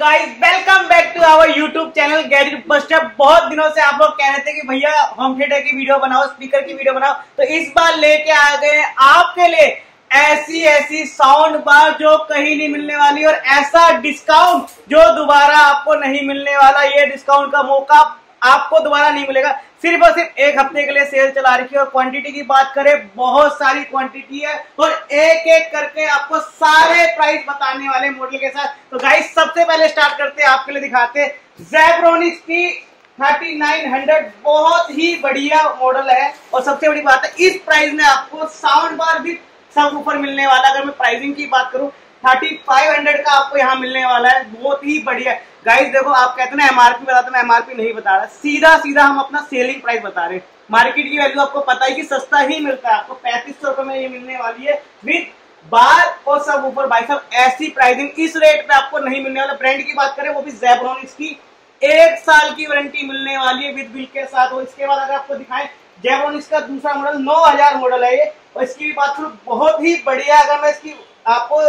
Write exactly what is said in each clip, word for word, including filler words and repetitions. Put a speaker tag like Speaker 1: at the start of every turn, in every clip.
Speaker 1: Guys welcome back to our YouTube channel gadget buster. बहुत दिनों से आप लोग कह रहे थे कि भैया होम थिएटर की वीडियो बनाओ, स्पीकर की वीडियो बनाओ, तो इस बार लेके आ गए आपके लिए ऐसी ऐसी साउंड बार जो कहीं नहीं मिलने वाली और ऐसा डिस्काउंट जो दोबारा आपको नहीं मिलने वाला। ये डिस्काउंट का मौका आपको दोबारा नहीं मिलेगा। सिर्फ और सिर्फ एक हफ्ते के लिए सेल चला रखी है और क्वांटिटी की बात करें बहुत सारी क्वांटिटी है और एक एक करके आपको सारे प्राइस बताने वाले मॉडल के साथ। तो गाइस सबसे पहले स्टार्ट करते हैं, आपके लिए दिखाते हैं ज़ेब्रोनिक्स की थर्टी नाइन हंड्रेड। बहुत ही बढ़िया मॉडल है और सबसे बड़ी बात है इस प्राइस में आपको साउंड बार भी सब ऊपर मिलने वाला। अगर मैं प्राइसिंग की बात करूं थर्टी फाइव हंड्रेड का आपको यहाँ मिलने वाला है। बहुत ही बढ़िया गाइस। देखो आप कहते हैं ना एमआरपी बताते, मैं एमआरपी नहीं बता रहा, सीधा सीधा हम अपना सेलिंग प्राइस बता रहे हैं। मार्केट की वैल्यू आपको पता है कि सस्ता ही मिलता है, आपको पैंतीस सौ रुपए में ये मिलने वाली है विद बार और सब ऊपर। भाई साहब ऐसी प्राइसिंग इस रेट पे आपको नहीं मिलने वाला। ब्रांड की बात करें वो भी ज़ेब्रोनिक्स की, एक साल की वारंटी मिलने वाली है विद बिल के साथ। और इसके बाद अगर आपको दिखाएं ज़ेब्रोनिक्स का दूसरा मॉडल नौ हजार मॉडल है ये, और इसकी भी बात करूं बहुत ही बढ़िया। अगर मैं इसकी आपको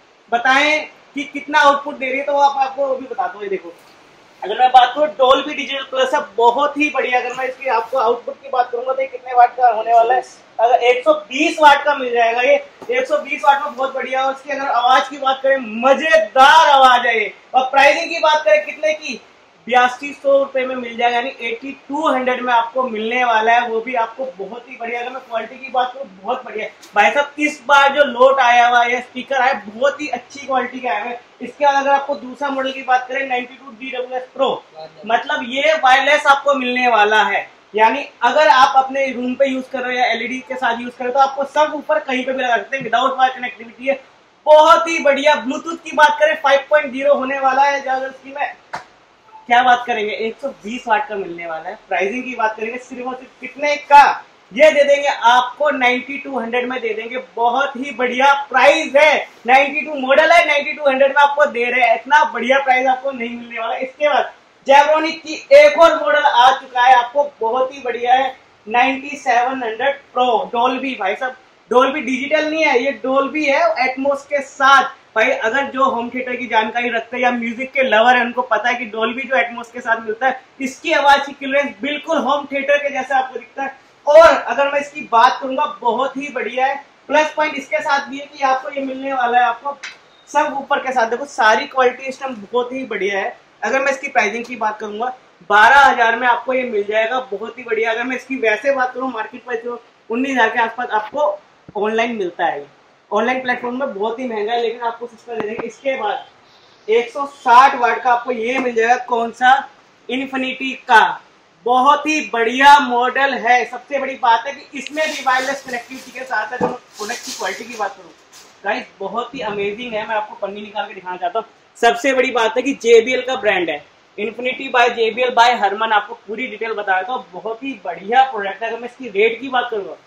Speaker 1: बताएं कि कितना आउटपुट दे रही है तो आप आपको भी बता दो। ये देखो अगर मैं बात करूं डोल्बी डिजिटल प्लस है, बहुत ही बढ़िया। अगर मैं इसकी आपको आउटपुट की बात करूंगा तो कितने वाट का होने वाला है, अगर एक सौ बीस वाट का मिल जाएगा ये। एक सौ बीस वाट में बहुत बढ़िया। और इसकी अगर आवाज की बात करें मजेदार आवाज है ये। और प्राइसिंग की बात करें कितने की, बयासी सौ रुपए में मिल जाएगा, यानी एटी टू हंड्रेड में आपको मिलने वाला है, वो भी आपको बहुत ही बढ़िया। अगर मैं क्वालिटी की बात करूं बहुत बढ़िया भाई साहब। इस बार जो लोट आया हुआ है स्पीकर आया बहुत ही अच्छी क्वालिटी का है। इसके बाद अगर आपको दूसरा मॉडल की बात करें ninety two D W S pro, मतलब ये वायरलेस आपको मिलने वाला है। यानी अगर आप अपने रूम पे यूज कर रहे हो या एलईडी के साथ यूज कर रहे हो तो आपको सब ऊपर कहीं पे भी लगा सकते हैं, विदाउट वायर कनेक्टिविटी है। बहुत ही बढ़िया। ब्लूटूथ की बात करें फाइव पॉइंट ज़ीरो होने वाला है। ज्यादा इसकी में क्या बात करेंगे, एक सौ बीस वाट का मिलने वाला है। प्राइसिंग की बात करेंगे सिर्फ और सिर्फ कितने का, ये दे देंगे आपको नाइंटी टू हंड्रेड में दे देंगे। बहुत ही बढ़िया प्राइस है। नाइंटी टू मॉडल है, नाइंटी टू हंड्रेड में आपको दे रहे हैं। इतना बढ़िया प्राइस आपको नहीं मिलने वाला। इसके बाद ज़ेब्रोनिक्स की एक और मॉडल आ चुका है आपको, बहुत ही बढ़िया है, ninety seven hundred pro Dolby. भाई साहब डोल्बी डिजिटल नहीं है, ये डोल्बी है एटमॉस के साथ। भाई अगर जो होम थिएटर की जानकारी रखते हैं या म्यूजिक के लवर है उनको पता है कि डोल्बी जो एटमॉस के साथ मिलता है, इसकी आवाज की क्लियरेंस बिल्कुल होम थिएटर के जैसा आपको दिखता है। और अगर मैं इसकी बात करूंगा बहुत ही बढ़िया है। प्लस पॉइंट इसके साथ भी है कि आपको ये मिलने वाला है आपको सब ऊपर के साथ। देखो सारी क्वालिटी सिस्टम बहुत ही बढ़िया है। अगर मैं इसकी प्राइसिंग की बात करूंगा बारह हजार में आपको ये मिल जाएगा, बहुत ही बढ़िया। अगर मैं इसकी वैसे बात करूँ मार्केट प्राइस उन्नीस हजार के आसपास आपको ऑनलाइन मिलता है। ऑनलाइन प्लेटफॉर्म में बहुत ही महंगा है, लेकिन आपको सस्ता दे देंगे। इसके बाद एक सौ साठ वाट का आपको ये मिल जाएगा, कौन सा, इन्फिनिटी का। बहुत ही बढ़िया मॉडल है। सबसे बड़ी बात है कि इसमें भी वायरलेस कनेक्टिविटी के साथ है। अगर मैं प्रोडक्ट की क्वालिटी की बात करूँ गाइस बहुत ही अमेजिंग है। मैं आपको पन्नी निकाल के दिखाना चाहता हूँ। सबसे बड़ी बात है कि जेबीएल का ब्रांड है, Infinity by JBL by Harman. आपको पूरी डिटेल बताया तो बहुत ही बढ़िया प्रोडक्ट है। अगर मैं इसकी रेट की बात करूँगा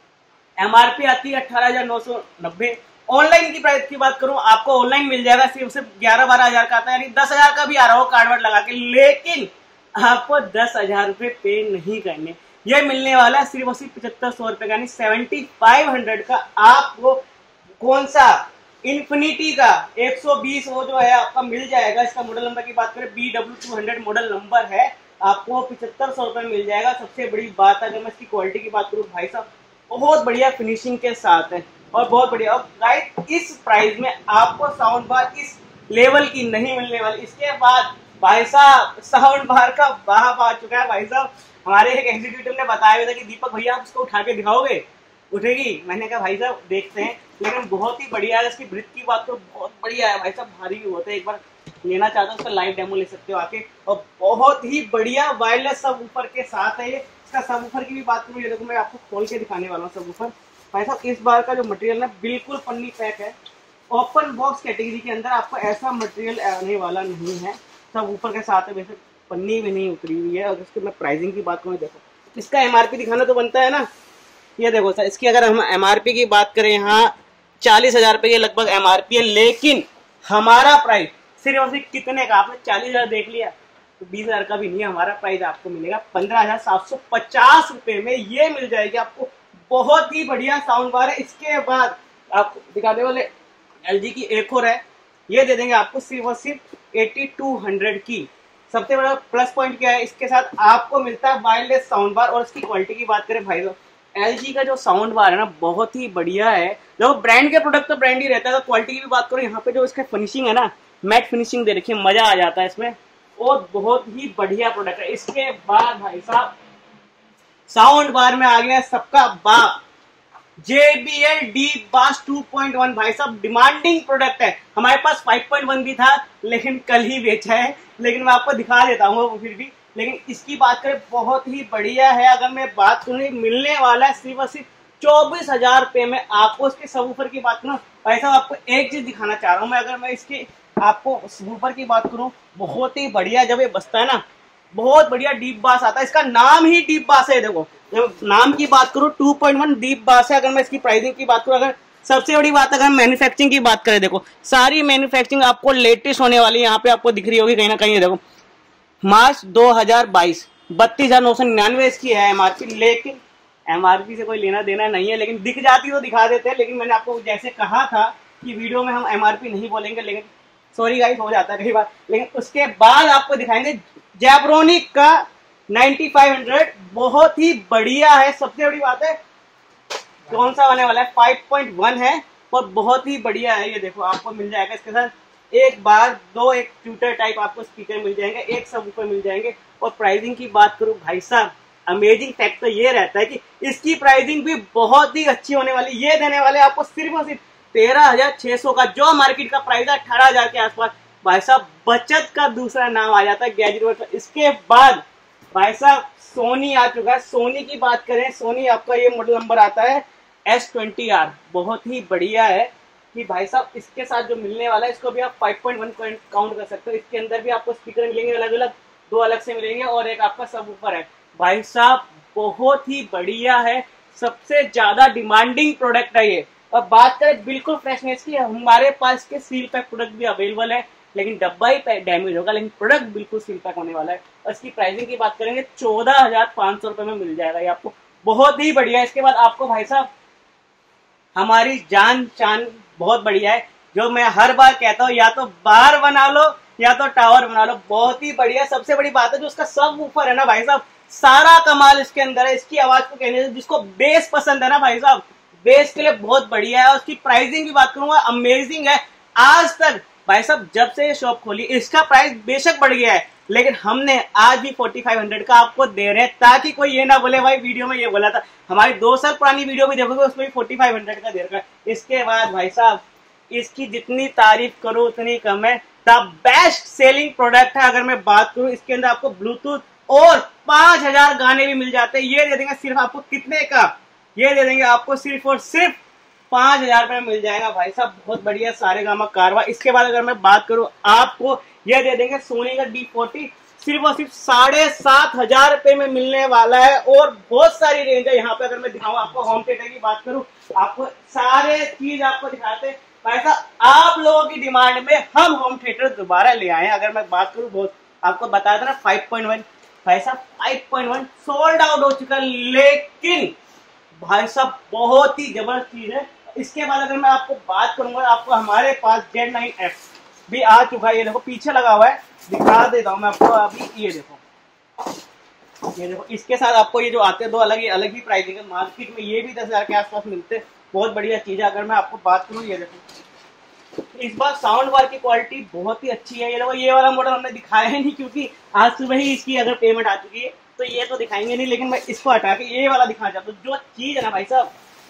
Speaker 1: एमआरपी आती है अठारह हजार नौ सौ नब्बे। ऑनलाइन की प्राइस की बात करूं आपको ऑनलाइन मिल जाएगा सिर्फ सिर्फ ग्यारह बारह हजार का आता है, यानी दस हजार का भी आ रहा हो कार्ड वर्ड लगा के, लेकिन आपको दस हजार रुपए पे नहीं करने। ये मिलने वाला है सिर्फ और सिर्फ पचहत्तर सौ रुपए का, यानी सेवेंटी फाइव हंड्रेड का। आपको कौन सा, इन्फिनिटी का एक सौ बीस वो जो है आपका मिल जाएगा। इसका मॉडल नंबर की बात करें B W two hundred model number है, आपको पचहत्तर सौ रुपए मिल जाएगा। सबसे बड़ी बात है अगर मैं इसकी क्वालिटी की बात करूँ भाई साहब बहुत बढ़िया फिनिशिंग के साथ है और बहुत बढ़िया। और गाइस इस प्राइस में आपको साउंड बार इस लेवल की नहीं मिलने वाली। इसके बाद भाई साहब साउंड बार का बाप आ चुका है। भाई साहब हमारे एक एग्जीक्यूटिव ने बताया हुआ था कि दीपक भैया आप इसको उठा के दिखाओगे, उठेगी? मैंने कहा भाई साहब देखते हैं, लेकिन बहुत ही बढ़िया है। इसकी ब्रिथ की बात करो बहुत बढ़िया है भाई साहब, भारी भी होता है। एक बार लेना चाहता हूँ उसका लाइव डेमो ले सकते हो आके। और बहुत ही बढ़िया वायरलेस सब ऊपर के साथ है ये। इसका सब ऊपर की भी बात करूँ, ये देखो मैं आपको खोल के दिखाने वाला हूँ सब ऊपर। भाई साहब इस बार का जो मटेरियल है बिल्कुल पन्नी पैक है। ओपन बॉक्स कैटेगरी के अंदर आपको ऐसा मटेरियल आने वाला नहीं है। सब ऊपर के साथ है, वैसे पन्नी भी नहीं उतरी हुई है। और इसकी मैं प्राइसिंग की बात करूँ, देखो इसका एमआरपी दिखाना तो बनता है ना। ये देखो सर इसकी अगर हम एमआरपी की बात करें यहाँ चालीस हजार रुपये लगभग एमआरपी है, लेकिन हमारा प्राइस सिर्फ और सिर्फ कितने का, आपने चालीस हजार देख लिया तो बीस हजार का भी नहीं है। हमारा प्राइस आपको मिलेगा पंद्रह हजार सात सौ पचास रुपए में ये मिल जाएगी आपको। बहुत ही बढ़िया साउंड बार है। इसके बाद आपको दिखाने वाले एलजी की एक और है ये दे देंगे आपको सिर्फ और सिर्फ एटी टू हंड्रेड की। सबसे बड़ा प्लस पॉइंट क्या है, इसके साथ आपको मिलता है वायरलेस साउंड बार। और इसकी क्वालिटी की बात करें भाई लोग, एलजी का जो साउंड बार है ना बहुत ही बढ़िया है। जो ब्रांड के प्रोडक्ट तो ब्रांड ही रहता है, तो क्वालिटी की भी बात करो, यहाँ पे जो इसका फिनिशिंग है ना, मैट फिनिशिंग दे रखी है, मजा आ जाता है इसमें, और बहुत ही बढ़िया प्रोडक्ट है। इसके बाद भाई साहब साउंड बार में आ गया सबका बाप, J B L deep bass two point one. भाई साहब डिमांडिंग प्रोडक्ट है, हमारे पास फाइव पॉइंट वन भी था लेकिन कल ही बेचा है, लेकिन मैं आपको दिखा देता हूँ फिर भी। लेकिन इसकी बात करें बहुत ही बढ़िया है। अगर मैं बात करूँ, मिलने वाला है सिर्फ और सिर्फ चौबीस हजार रुपये में आपको। इसके सबवूफर की बात करूँ भाई साहब, आपको एक चीज दिखाना चाह रहा हूँ मैं। अगर मैं इसकी आपको सबवूफर की बात करूँ, बहुत ही बढ़िया जब ये बजता है ना, बहुत बढ़िया डीप बास आता है। इसका नाम ही डीप बास है। देखो जब नाम की बात करूँ टू पॉइंट वन डीप बास है। अगर मैं इसकी प्राइसिंग की बात करूँ, अगर सबसे बड़ी बात अगर मैन्युफैक्चरिंग की बात करें, देखो सारी मैन्युफैक्चरिंग आपको लेटेस्ट होने वाली है। यहाँ पे आपको दिख रही होगी कहीं ना कहीं, देखो मार्च दो हजार बाईस, बत्तीस हजार नौ सौ निन्यानवे इसकी है एमआरपी। लेकिन एमआरपी से कोई लेना देना नहीं है, लेकिन दिख जाती तो दिखा देते हैं। लेकिन मैंने आपको जैसे कहा था कि वीडियो में हम एमआरपी नहीं बोलेंगे, लेकिन सॉरी गाइस हो जाता है कई बार। लेकिन उसके बाद आपको दिखाएंगे जैब्रोनिक का नाइन्टी फाइव हंड्रेड, बहुत ही बढ़िया है। सबसे बड़ी बात है कौन सा आने वाला है, फाइव पॉइंट वन है और बहुत ही बढ़िया है। ये देखो आपको मिल जाएगा इसके साथ एक बार दो एक ट्यूटर टाइप आपको स्पीकर मिल जाएंगे, एक सबवूफर मिल जाएंगे। और प्राइसिंग की बात करूं भाई साहब, अमेजिंग फैक्ट तो ये रहता है कि इसकी प्राइसिंग भी बहुत ही अच्छी होने वाली। ये देने वाले आपको सिर्फ और सिर्फ तेरह हजार छह सौ का, जो मार्केट का प्राइस है अठारह हजार के आसपास। भाई साहब बचत का दूसरा नाम आ जाता है गैजेट वर्ल्ड। इसके बाद भाई साहब सोनी आ चुका है। सोनी की बात करें, सोनी आपका ये मॉडल नंबर आता है एस ट्वेंटी आर, बहुत ही बढ़िया है कि भाई साहब इसके साथ जो मिलने वाला है, इसको भी आप फाइव पॉइंट वन काउंट कर सकते हो। इसके अंदर भी आपको स्पीकर मिलेंगे अलग अलग, दो अलग से मिलेंगे और एक आपका सबवूफर है। भाई साहब बहुत ही बढ़िया है, सबसे ज्यादा डिमांडिंग प्रोडक्ट है ये। और बात करें बिल्कुल फ्रेशनेस की, हमारे पास के सील पैक प्रोडक्ट भी अवेलेबल है, लेकिन डब्बा ही डैमेज होगा, लेकिन प्रोडक्ट बिल्कुल सील पैक होने वाला है। और इसकी प्राइसिंग की बात करेंगे चौदह हजार पांच सौ रुपए में मिल जाएगा ये आपको, बहुत ही बढ़िया। इसके बाद आपको भाई साहब हमारी जान चान बहुत बढ़िया है, जो मैं हर बार कहता हूँ, या तो बार बना लो या तो टावर बना लो, बहुत ही बढ़िया। सबसे बड़ी बात है जो उसका सबवूफर है ना भाई साहब, सारा कमाल इसके अंदर है। इसकी आवाज को कहने से, जिसको बेस पसंद है ना भाई साहब, बेस के लिए बहुत बढ़िया है। और उसकी प्राइसिंग की बात करूंगा अमेजिंग है। आज तक भाई साहब जब से ये शॉप खोली, इसका प्राइस बेशक बढ़ गया है, लेकिन हमने आज भी फोर्टी फाइव हंड्रेड का आपको दे रहे हैं, ताकि कोई ये ना बोले भाई वीडियो में ये बोला था। हमारी दो साल पुरानी वीडियो भी देखोगे उसमें भी फोर्टी फाइव हंड्रेड का दे रखा है। इसके बाद भाई साहब इसकी जितनी तारीफ करो उतनी कम है। द बेस्ट सेलिंग प्रोडक्ट है। अगर मैं बात करूं, इसके अंदर आपको ब्लूटूथ और पांच हजार गाने भी मिल जाते हैं। ये दे देंगे सिर्फ आपको कितने का, ये दे देंगे आपको सिर्फ और सिर्फ पांच हजार रुपए में मिल जाएगा भाई साहब, बहुत बढ़िया सारे गामा कारवा। इसके बाद अगर मैं बात करूं, आपको ये दे देंगे सोनी का डी फोर्टी, सिर्फ और सिर्फ साढ़े सात हजार रुपए में मिलने वाला है। और बहुत सारी रेंज है यहाँ पे। अगर मैं दिखाऊं आपको, होम थिएटर की बात करूं, आपको सारे चीज आपको दिखाते हैं भाई साहब। आप लोगों की डिमांड में हम होम थिएटर दोबारा ले आए हैं। अगर मैं बात करूं, बहुत आपको बताया था ना फाइव पॉइंट वन, भाई साहब five point one sold out हो चुका, लेकिन भाई साहब बहुत ही जबरदस्त चीज है। इसके बाद अगर मैं आपको बात करूंगा, आपको हमारे पास जेड नाइन एफ भी आ चुका है। ये देखो पीछे लगा हुआ है, दिखा देता हूं मैं आपको अभी। ये देखो, ये देखो इसके साथ आपको ये जो आते हैं दो अलग ही अलग ही प्राइसिंग है। मार्केट में ये भी दस हजार के आसपास मिलते हैं, बहुत बढ़िया चीज है। अगर मैं आपको बात करूँ, ये देखो इस बार साउंड बार की क्वालिटी बहुत ही अच्छी है। ये देखो ये वाला मॉडल हमने दिखाया है नहीं, क्योंकि आज सुबह ही इसकी अगर पेमेंट आ चुकी है तो ये तो दिखाएंगे नहीं, लेकिन मैं इसको हटा के ये वाला दिखाना चाहता हूँ। जो चीज है ना भाई साहब,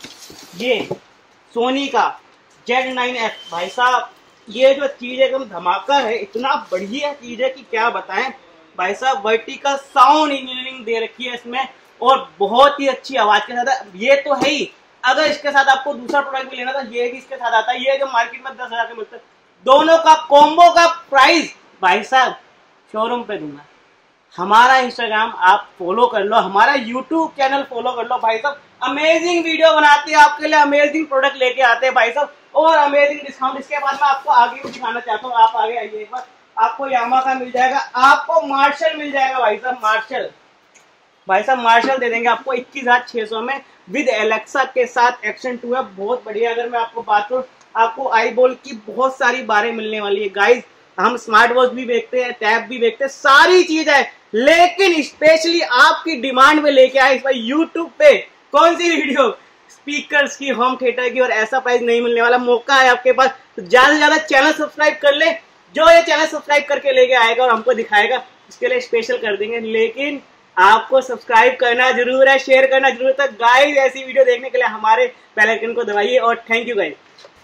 Speaker 1: ये सोनी का जेड नाइन एफ, भाई साहब ये जो चीज एकदम धमाका है, इतना बढ़िया चीज है कि क्या बताएं भाई साहब। वर्टिकल साउंड इंजीनियरिंग दे रखी है इसमें, और बहुत ही अच्छी आवाज के साथ है। ये तो है ही, अगर इसके साथ आपको दूसरा प्रोडक्ट भी लेना था, ये भी इसके साथ आता है। ये जो मार्केट में दस हजार के मिलता है, दोनों का कॉम्बो का प्राइस भाई साहब शोरूम पे दूंगा। हमारा इंस्टाग्राम आप फॉलो कर लो, हमारा यूट्यूब चैनल फॉलो कर लो भाई साहब। अमेजिंग वीडियो बनाते हैं आपके लिए, अमेजिंग प्रोडक्ट लेके आते हैं भाई साहब, और अमेजिंग डिस्काउंट। इसके बाद मैं आपको आगे भी दिखाना चाहता हूँ, आप आगे आइए एक बार। आपको यामा का मिल जाएगा, आपको मार्शल मिल जाएगा भाई साहब, मार्शल भाई साहब मार्शल दे देंगे आपको इक्कीस हजार छह सौ में, विद एलेक्सा के साथ। एक्शन टू है, बहुत बढ़िया। अगर मैं आपको बात करूँ, आपको आई बॉल की बहुत सारी बारें मिलने वाली है गाइज। हम स्मार्ट वॉच भी बेचते हैं, टैब भी बेचते हैं, सारी चीज है, लेकिन स्पेशली आपकी डिमांड में लेके आए इस बार यूट्यूब पे कौन सी वीडियो, स्पीकर्स की, होम थिएटर की, और ऐसा प्राइस नहीं मिलने वाला। मौका है आपके पास, तो ज्यादा से ज्यादा चैनल सब्सक्राइब कर ले। जो ये चैनल सब्सक्राइब करके लेके आएगा और हमको दिखाएगा उसके लिए स्पेशल कर देंगे, लेकिन आपको सब्सक्राइब करना जरूर है, शेयर करना जरूर है। गाइस ऐसी वीडियो देखने के लिए हमारे बेल आइकन को दबाइए और थैंक यू गाइस।